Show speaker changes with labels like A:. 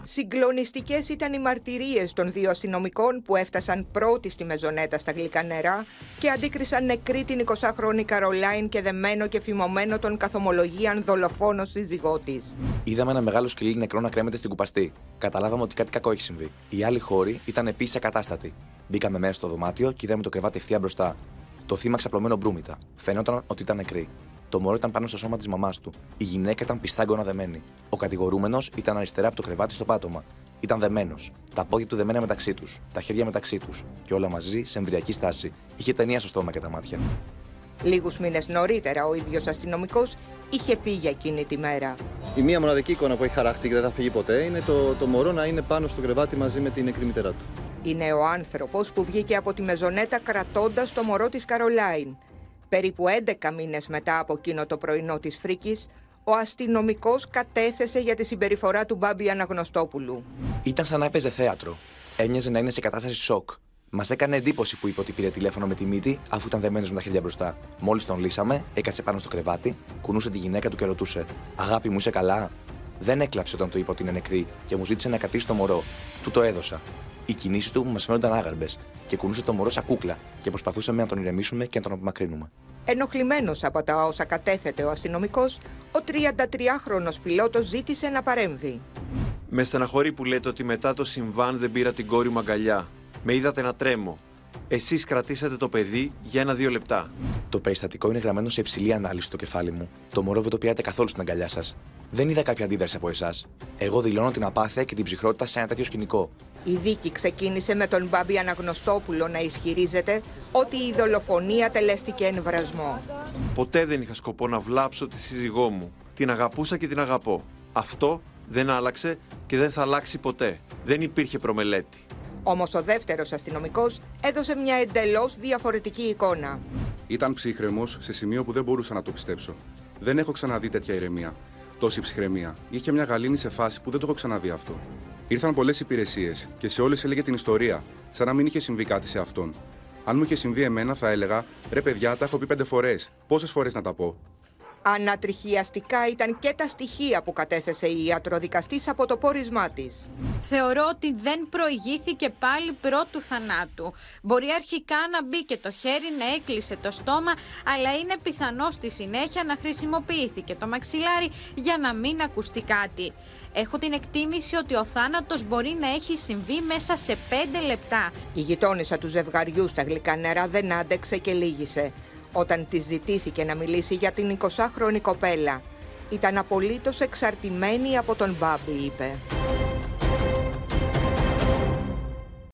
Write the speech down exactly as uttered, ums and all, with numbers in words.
A: Συγκλονιστικές ήταν οι μαρτυρίες των δύο αστυνομικών που έφτασαν πρώτοι στη Μεζονέτα στα γλυκά νερά και αντίκρισαν νεκρή την εικοσάχρονη Καρολάιν και δεμένο και φημωμένο τον καθομολογίαν δολοφόνο σύζυγό της.
B: Είδαμε ένα μεγάλο σκυλί νεκρό να κρέμεται στην κουπαστή. Καταλάβαμε ότι κάτι κακό έχει συμβεί. Οι άλλοι χώροι ήταν επίσης ακατάστατοι. Μπήκαμε μέσα στο δωμάτιο και είδαμε το κρεβάτι ευθεία μπροστά. Το θύμα ξαπλωμένο μπρούμητα. Φαινόταν ότι ήταν νεκρή. Το μωρό ήταν πάνω στο σώμα της μαμάς του. Η γυναίκα ήταν πιστάγκωνα δεμένη. Ο κατηγορούμενος ήταν αριστερά από το κρεβάτι στο πάτωμα. Ήταν δεμένος. Τα πόδια του δεμένα μεταξύ τους. Τα χέρια μεταξύ τους. Και όλα μαζί σε εμβριακή στάση. Είχε ταινία στο στόμα και τα μάτια.
A: Λίγους μήνες νωρίτερα, ο ίδιος αστυνομικός είχε πει για εκείνη τη μέρα.
C: Η μία μοναδική εικόνα που έχει χαραχτεί και δεν θα φύγει ποτέ είναι το, το μωρό να είναι πάνω στο κρεβάτι μαζί με την νεκρή μητέρα του.
A: Είναι ο άνθρωπος που βγήκε από τη Μεζονέτα κρατώντας το μωρό της Καρολάιν. Περίπου έντεκα μήνες μετά από εκείνο το πρωινό της φρίκης, ο αστυνομικός κατέθεσε για τη συμπεριφορά του Μπάμπη Αναγνωστόπουλου.
B: Ήταν σαν να έπαιζε θέατρο. Έμοιαζε να είναι σε κατάσταση σοκ. Μας έκανε εντύπωση που είπε ότι πήρε τηλέφωνο με τη μύτη, αφού ήταν δεμένος με τα χέρια μπροστά. Μόλις τον λύσαμε, έκατσε πάνω στο κρεβάτι, κουνούσε τη γυναίκα του και ρωτούσε: «Αγάπη μου, είσαι καλά?» Δεν έκλαψε όταν του είπα ότι είναι νεκρή και μου ζήτησε να κρατήσει το μωρό. Του το έδωσα. Οι κινήσεις του μας φαίνονταν άγαρμπες και κουνούσε το μωρό σαν κούκλα και προσπαθούσαμε να τον ηρεμήσουμε και να τον απομακρύνουμε.
A: Ενοχλημένος από τα όσα κατέθετε ο αστυνομικός, ο τριαντατριάχρονος πιλότος ζήτησε να παρέμβει.
D: Με στεναχωρεί που λέτε ότι μετά το συμβάν δεν πήρα την κόρη μου αγκαλιά. Με είδατε να τρέμω. Εσείς κρατήσατε το παιδί για ένα-δύο λεπτά.
B: Το περιστατικό είναι γραμμένο σε υψηλή ανάλυση στο κεφάλι μου. Το μωρό δεν το πήρατε καθόλου στην αγκαλιά σας. Δεν είδα κάποια αντίδραση από εσάς. Εγώ δηλώνω την απάθεια και την ψυχρότητα σε ένα τέτοιο σκηνικό.
A: Η δίκη ξεκίνησε με τον Μπάμπη Αναγνωστόπουλο να ισχυρίζεται ότι η δολοφονία τελέστηκε εν βρασμό.
D: Ποτέ δεν είχα σκοπό να βλάψω τη σύζυγό μου. Την αγαπούσα και την αγαπώ. Αυτό δεν άλλαξε και δεν θα αλλάξει ποτέ. Δεν υπήρχε προμελέτη.
A: Όμως ο δεύτερος αστυνομικός έδωσε μια εντελώς διαφορετική εικόνα.
E: Ήταν ψύχρεμος σε σημείο που δεν μπορούσα να το πιστέψω. Δεν έχω ξαναδεί τέτοια ηρεμία. Τόση ψυχραιμία. Είχε μια γαλήνη σε φάση που δεν το έχω ξαναδεί αυτό. Ήρθαν πολλές υπηρεσίες και σε όλες έλεγε την ιστορία, σαν να μην είχε συμβεί κάτι σε αυτόν. Αν μου είχε συμβεί εμένα, θα έλεγα: «Ρε παιδιά, τα έχω πει πέντε φορές. Πόσες φορές να τα πω?»
A: Ανατριχιαστικά ήταν και τα στοιχεία που κατέθεσε η ιατροδικαστής από το πόρισμά της.
F: Θεωρώ ότι δεν προηγήθηκε πάλι πρώτου θανάτου. Μπορεί αρχικά να μπήκε το χέρι, να έκλεισε το στόμα, αλλά είναι πιθανό στη συνέχεια να χρησιμοποιήθηκε το μαξιλάρι για να μην ακουστεί κάτι. Έχω την εκτίμηση ότι ο θάνατος μπορεί να έχει συμβεί μέσα σε πέντε λεπτά.
A: Η γειτόνισσα του ζευγαριού στα γλυκά νερά δεν άντεξε και λύγησε όταν της ζητήθηκε να μιλήσει για την εικοσάχρονη κοπέλα. Ήταν απολύτως εξαρτημένη από τον Μπάμπη, είπε.